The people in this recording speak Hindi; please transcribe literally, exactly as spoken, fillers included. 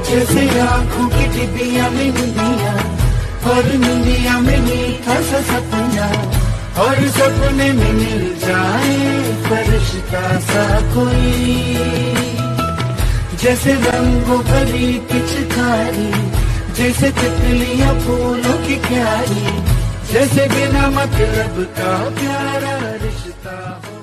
जैसे आंखों की टिबिया में निंदिया, और निंदिया में मीठा सा सपना, और सपने में मिल जाए फरिश्ता सा कोई। जैसे रंगों भरी पिचकारी, जैसे तितलियां फूलों की क्यारी, जैसे बिना मतलब का प्यारा रिश्ता हो।